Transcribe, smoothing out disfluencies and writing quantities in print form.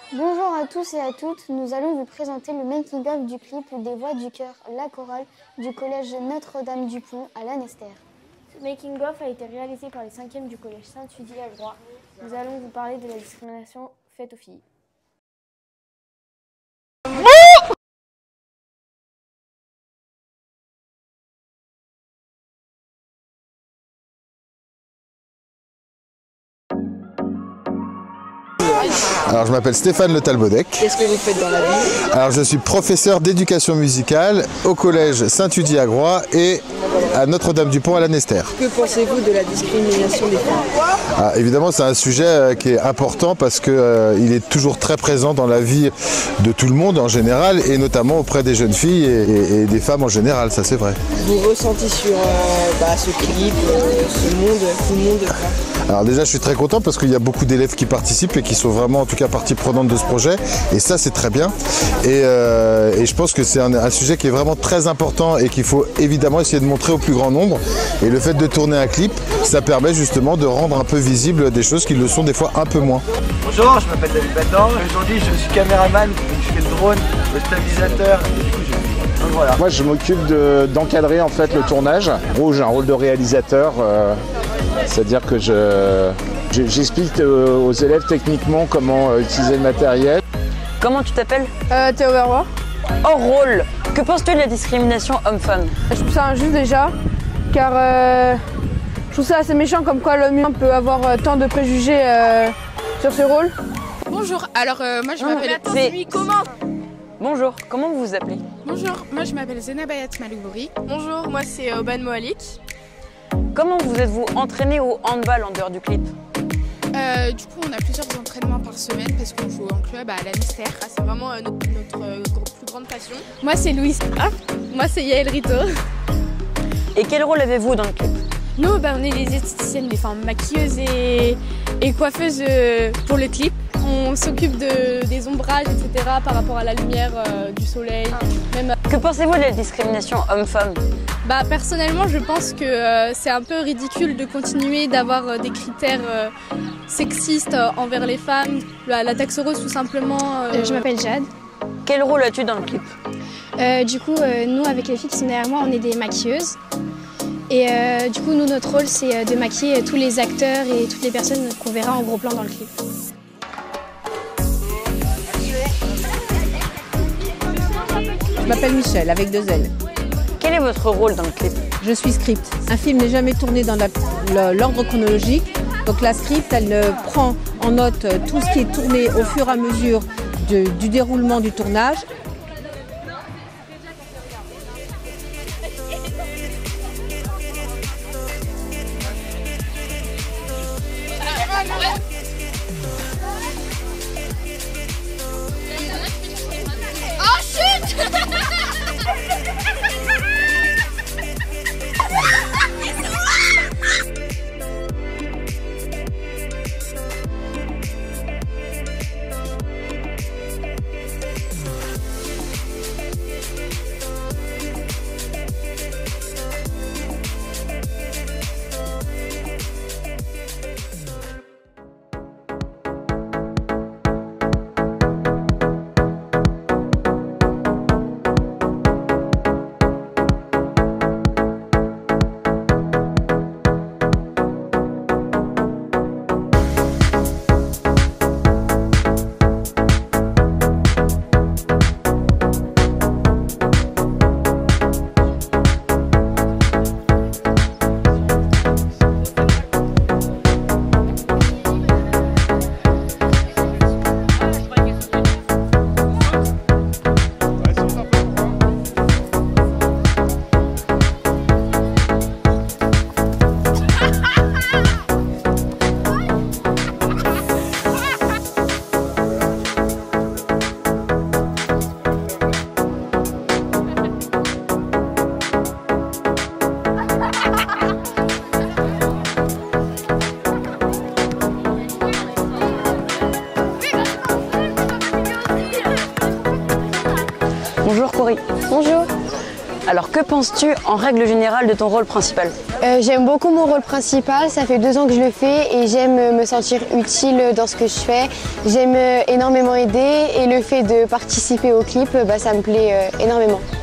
Bonjour à tous et à toutes, nous allons vous présenter le making-of du clip des Voix du Cœur, la chorale du collège Notre-Dame-du-Pont à Lanester. Ce making-of a été réalisé par les 5e du collège Saint-Tudy à Groix. Nous allons vous parler de la discrimination faite aux filles. Alors je m'appelle Stéphane Le Talbodec. Qu'est-ce que vous faites dans la vie? Alors je suis professeur d'éducation musicale au collège Saint-Tudy à Groix et à Notre-Dame-du-Pont à Lanester. Que pensez-vous de la discrimination des femmes? Évidemment c'est un sujet qui est important parce qu'il est toujours très présent dans la vie de tout le monde en général et notamment auprès des jeunes filles et des femmes en général, ça c'est vrai. Vous ressentez sur ce clip, ce monde quoi? Alors déjà je suis très content parce qu'il y a beaucoup d'élèves qui participent et qui sont vraiment en tout cas partie prenante de ce projet et ça c'est très bien et je pense que c'est un sujet qui est vraiment très important et qu'il faut évidemment essayer de montrer au plus grand nombre et le fait de tourner un clip ça permet justement de rendre un peu visible des choses qui le sont des fois un peu moins. Bonjour, je m'appelle David Battan, aujourd'hui je suis caméraman, je fais le drone, le stabilisateur et du coup donc voilà. Moi je m'occupe d'encadrer en fait le tournage. En gros j'ai un rôle de réalisateur, c'est-à-dire que j'explique aux élèves techniquement comment utiliser le matériel. Comment tu t'appelles? Théo Verroy. Hors rôle, que penses-tu de la discrimination homme-femme? Je trouve ça injuste déjà, car je trouve ça assez méchant comme quoi l'homme humain peut avoir tant de préjugés sur ce rôle. Bonjour, alors moi je m'appelle... Bonjour, comment vous vous appelez? Bonjour, moi je m'appelle Zenabayat Maloubouri. Bonjour, moi c'est Oban Moalik. Comment vous êtes-vous entraîné au handball en dehors du clip? Du coup, on a plusieurs entraînements par semaine parce qu'on joue en club à Lanester. C'est vraiment notre plus grande passion. Moi, c'est Louise. Moi, c'est Yael Rito. Et quel rôle avez-vous dans le clip? Nous, on est les esthéticiennes, les femmes maquilleuses et coiffeuses pour le clip. On s'occupe des ombrages, etc. par rapport à la lumière du soleil. Même... Que pensez-vous de la discrimination homme-femme? Personnellement, je pense que c'est un peu ridicule de continuer d'avoir des critères sexistes envers les femmes. La taxe rose, tout simplement. Je m'appelle Jade. Quel rôle as-tu dans le clip? Du coup, nous, avec les filles qui sont derrière moi, on est des maquilleuses. Et du coup, nous, notre rôle, c'est de maquiller tous les acteurs et toutes les personnes qu'on verra en gros plan dans le clip. Je m'appelle Michel, avec 2 L. Quel est votre rôle dans le clip? Je suis script. Un film n'est jamais tourné dans l'ordre chronologique. Donc la script, elle prend en note tout ce qui est tourné au fur et à mesure du déroulement du tournage. Oh shit! Bonjour Corey. Bonjour. Alors que penses-tu en règle générale de ton rôle principal? J'aime beaucoup mon rôle principal, ça fait 2 ans que je le fais et j'aime me sentir utile dans ce que je fais. J'aime énormément aider et le fait de participer au clip, ça me plaît énormément.